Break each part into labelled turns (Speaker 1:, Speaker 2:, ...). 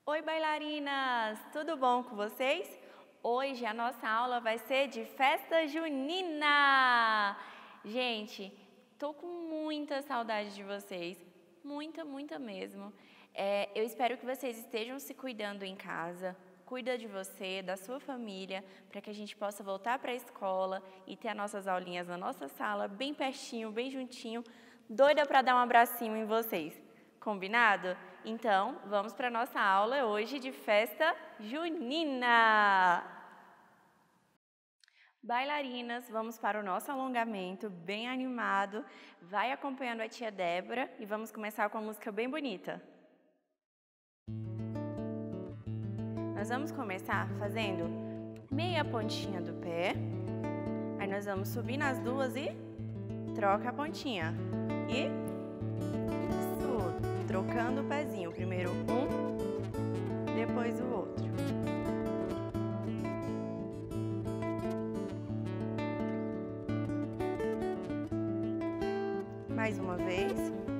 Speaker 1: Oi, bailarinas! Tudo bom com vocês? Hoje a nossa aula vai ser de festa junina! Gente, tô com muita saudade de vocês, muita mesmo. Eu espero que vocês estejam se cuidando em casa, cuida de você, da sua família, para que a gente possa voltar para a escola e ter as nossas aulinhas na nossa sala, bem pertinho, bem juntinho, doida para dar um abracinho em vocês. Combinado? Então, vamos para a nossa aula hoje de festa junina! Bailarinas, vamos para o nosso alongamento bem animado. Vai acompanhando a tia Débora e vamos começar com uma música bem bonita. Nós vamos começar fazendo meia pontinha do pé. Aí nós vamos subir nas duas e troca a pontinha. E isso, trocando o pezinho. Primeiro um, depois o outro. Mais uma vez.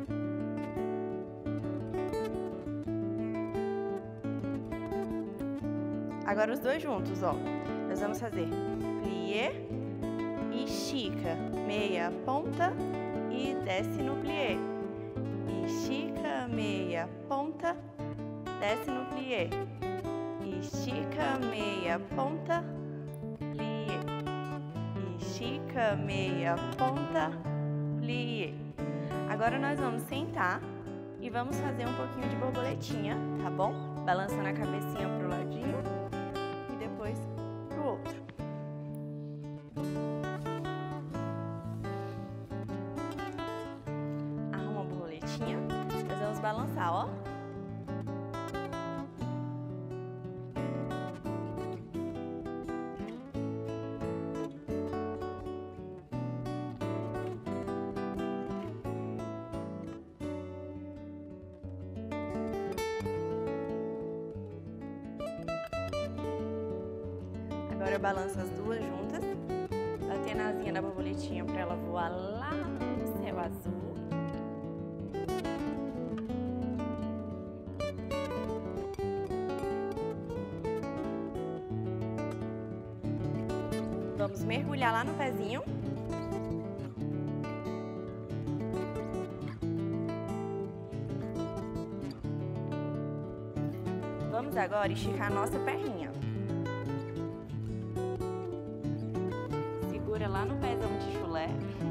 Speaker 1: Agora os dois juntos, ó. Nós vamos fazer plié, estica, meia ponta e desce no plié. Estica, meia ponta, desce no plié. Estica, meia ponta, plié. Estica, meia ponta, plié. Agora nós vamos sentar e vamos fazer um pouquinho de borboletinha, tá bom? Balançando a cabecinha pro ladinho e depois pro outro. Arruma a borboletinha, nós vamos balançar, ó. Agora eu balanço as duas juntas, batendo a asinha da borboletinha para ela voar lá no céu azul. Vamos mergulhar lá no pezinho. Vamos agora esticar a nossa perninha. Segura lá no pezão de chulé.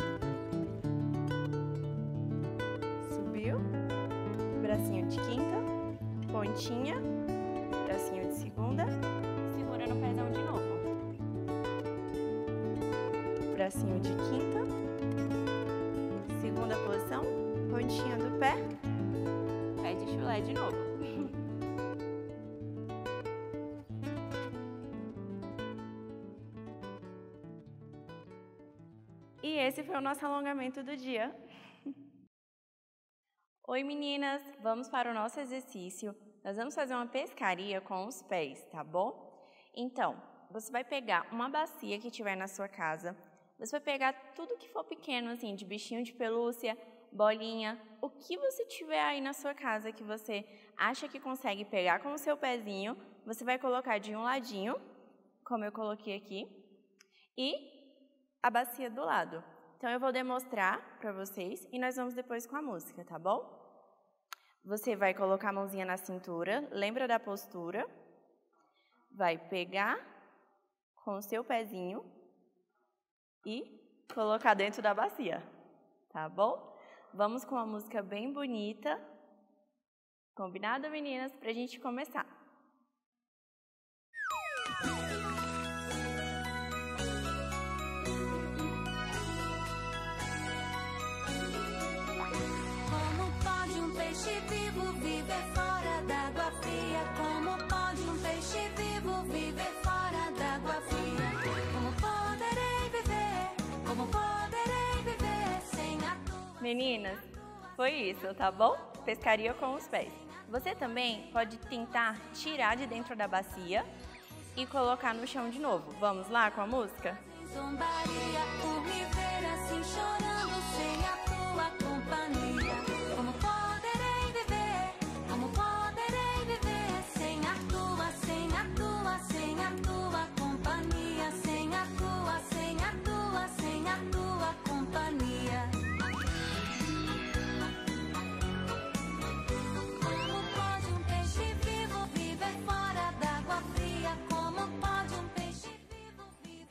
Speaker 1: Subiu. Bracinho de quinta. Pontinha. Bracinho de segunda. Segura no pezão de novo. Bracinho de quinta. Segunda posição. Pontinha do pé. Pé de chulé de novo. E esse foi o nosso alongamento do dia. Oi, meninas! Vamos para o nosso exercício. Nós vamos fazer uma pescaria com os pés, tá bom? Então, você vai pegar uma bacia que tiver na sua casa. Você vai pegar tudo que for pequeno, assim, de bichinho de pelúcia, bolinha, o que você tiver aí na sua casa que você acha que consegue pegar com o seu pezinho, você vai colocar de um ladinho, como eu coloquei aqui, e a bacia do lado. Então, eu vou demonstrar para vocês e nós vamos depois com a música, tá bom? Você vai colocar a mãozinha na cintura, lembra da postura, vai pegar com o seu pezinho e colocar dentro da bacia, tá bom? Vamos com uma música bem bonita, combinado, meninas? Pra gente começar.
Speaker 2: Peixe vivo viver fora d'água fria. Como pode um peixe vivo viver fora d'água fria? Como poderei viver? Como poderei viver sem a tua...
Speaker 1: Meninas, foi isso, tá bom? Pescaria com os pés. Você também pode tentar tirar de dentro da bacia e colocar no chão de novo. Vamos lá com a música?
Speaker 2: Zombaria por me ver assim chorando sem a tua companhia. Como poderei viver? Como poderei viver sem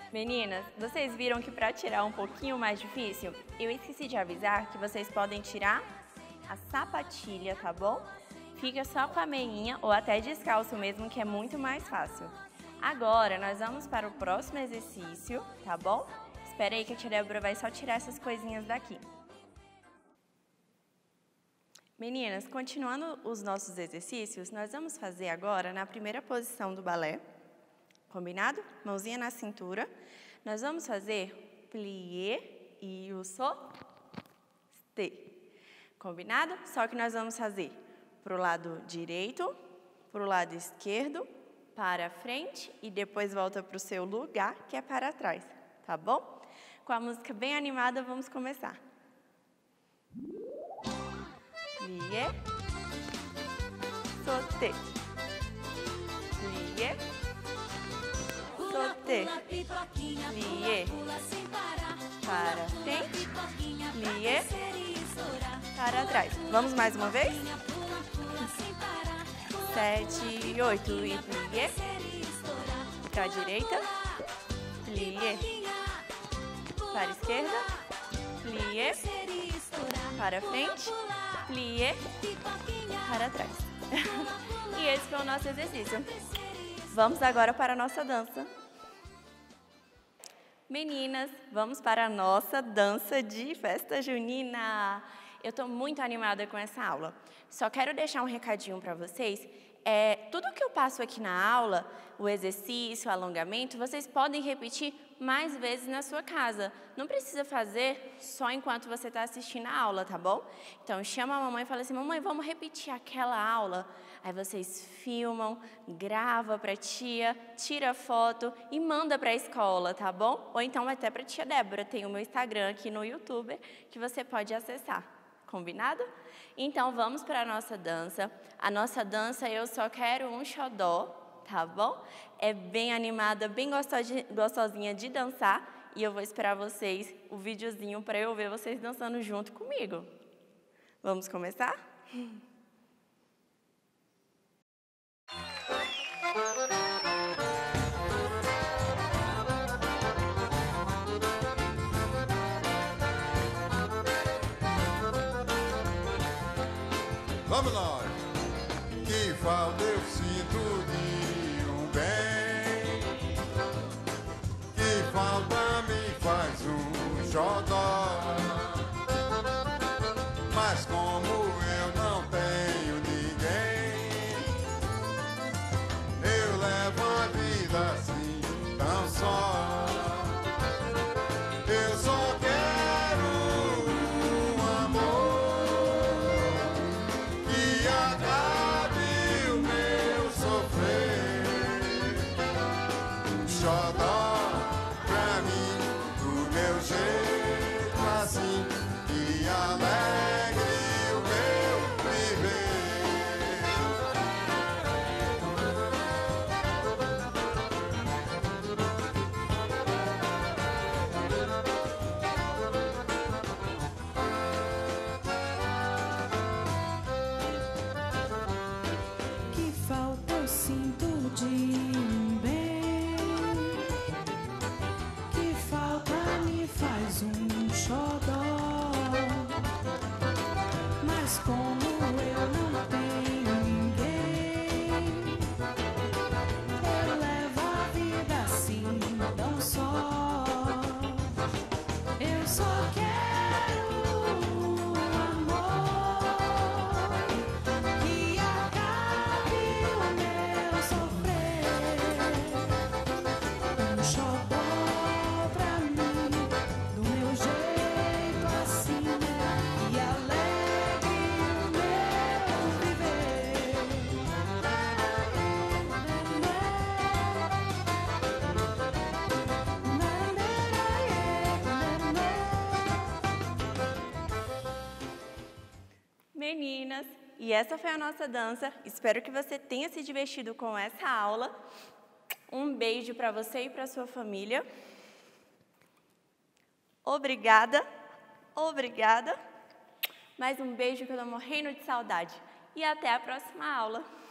Speaker 1: Meninas, vocês viram que para tirar um pouquinho mais difícil, eu esqueci de avisar que vocês podem tirar a sapatilha, tá bom? Fica só com a meinha ou até descalço mesmo, que é muito mais fácil. Agora, nós vamos para o próximo exercício, tá bom? Espera aí que a tia Débora vai só tirar essas coisinhas daqui. Meninas, continuando os nossos exercícios, nós vamos fazer agora na primeira posição do balé. Combinado? Mãozinha na cintura. Nós vamos fazer plié e o sauté. Combinado? Só que nós vamos fazer para o lado direito, para o lado esquerdo, para frente e depois volta para o seu lugar, que é para trás. Tá bom? Com a música bem animada, vamos começar. Plié, sauté. Plié, sauté, plié, para frente, plié, para trás. Vamos mais uma vez? 7, 8 e plié, para a direita, plié, para a esquerda, plié, para frente, plié, para trás. E esse foi o nosso exercício. Vamos agora para a nossa dança. Meninas, vamos para a nossa dança de festa junina. Eu estou muito animada com essa aula. Só quero deixar um recadinho para vocês. Tudo que eu passo aqui na aula, o exercício, o alongamento, vocês podem repetir mais vezes na sua casa. Não precisa fazer só enquanto você está assistindo a aula, tá bom? Então, chama a mamãe e fala assim, mamãe, vamos repetir aquela aula. Aí vocês filmam, grava para a tia, tira foto e manda para a escola, tá bom? Ou então até para a tia Débora, tem o meu Instagram aqui no YouTube que você pode acessar. Combinado? Então, vamos para a nossa dança. A nossa dança, eu só quero um xodó, tá bom? É bem animada, bem gostosinha de dançar. E eu vou esperar vocês, o videozinho, para eu ver vocês dançando junto comigo. Vamos começar?
Speaker 3: Vamos nós! Que falta eu sinto de um bem, que falta me faz um xodó. Mas como eu não tenho ninguém, eu levo a vida assim tão só. Eu só quero um amor que acabe o meu sofrer. Um xodó pra mim, do meu jeito assim, que alegre o meu viver.
Speaker 2: Que falta eu sinto de um bem, que falta me faz um xodó. Mas como eu não tenho ninguém, eu levo a vida assim tão só. Eu só quero um amor que acabe o meu sofrer. Um xodó pra mim, do meu jeito assim, e alegre o meu viver.
Speaker 1: Meninas, e essa foi a nossa dança. Espero que você tenha se divertido com essa aula. Um beijo para você e para sua família. Obrigada, obrigada. Mais um beijo que eu tô morrendo de saudade. E até a próxima aula.